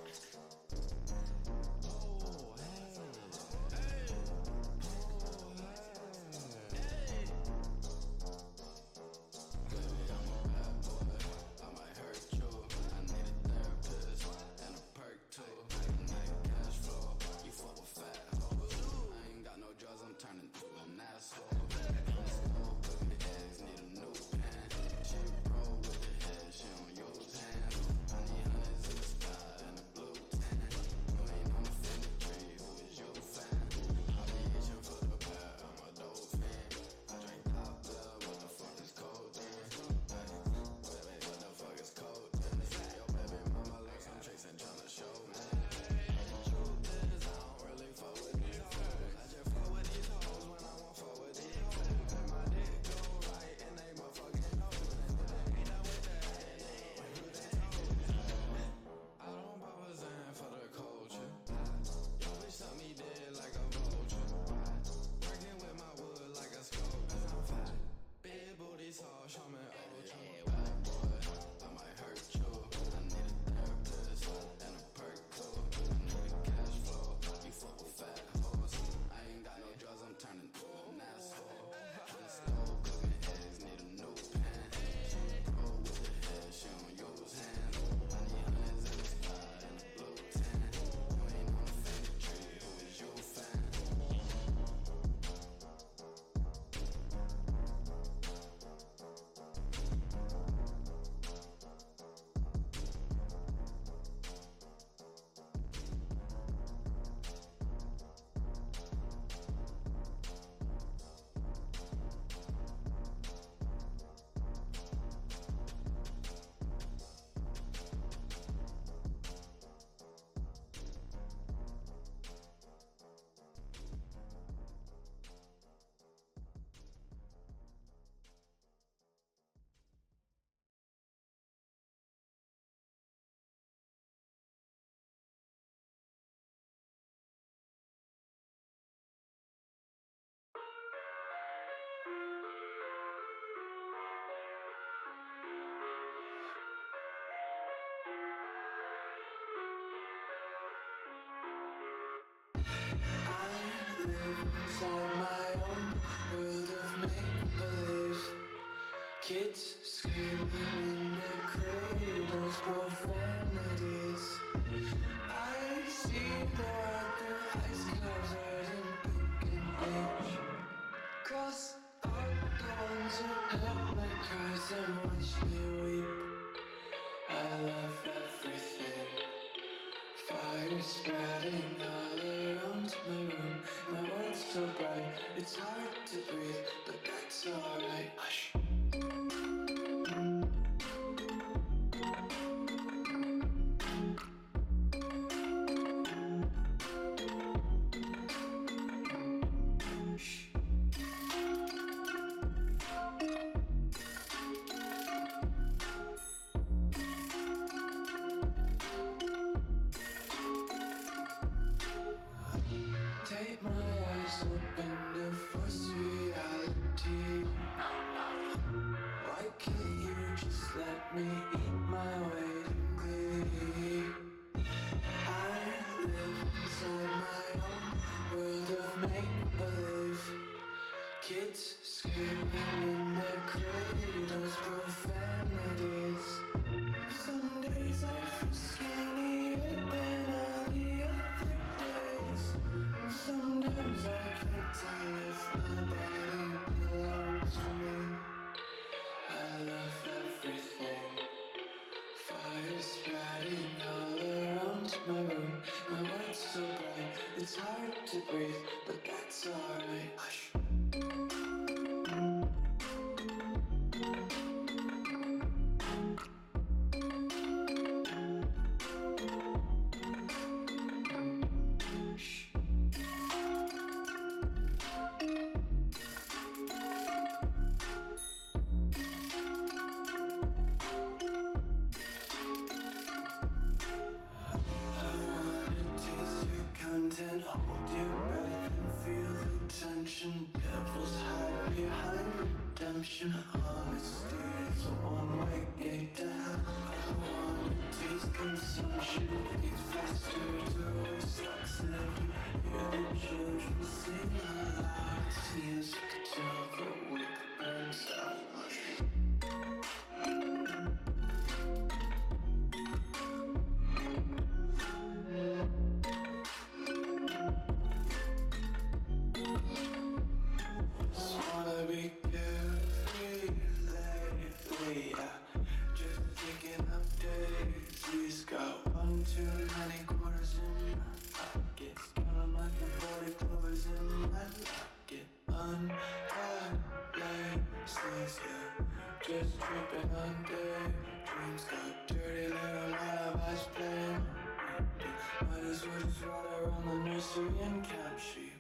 Inside my own world of make-believe, kids screaming in their cradles, profanities. I see the world through ice covered in ink and age. Cross out the ones who heard my cries and watched me weep. I love everything. Fire spreading all around my room. My world's so bright, it's hard to breathe, but that's alright. Hush. Take my eyes open to force reality. Why can't you just let me eat my weight in glee? I live inside my own world of make-believe. Kids screaming in their cradles, profanities. Some days I feel skinnier than all the other days. Sometimes I can't tell if my body belongs to me. I love everything. Fire spreading all around my room. My world's so bright, it's hard to breathe, but that's alright. Hush. Hold your breath and feel the tension. Devils hide behind redemption. Honesty is a one-way gate to hell. I wanna Taste consumption gets faster. Door sucks and you hear the children sing aloud. It's music till the wick burns out. Just wanna be carefree lately. Just thinking of daisies. Got one too many quarters in my pocket. Count 'em like the 40 clovers in my pocket. Untied laces, yeah. Just tripping on daydreams. Got dirty little lullabies playing. Might as well just ride around the nursery and camp sheet.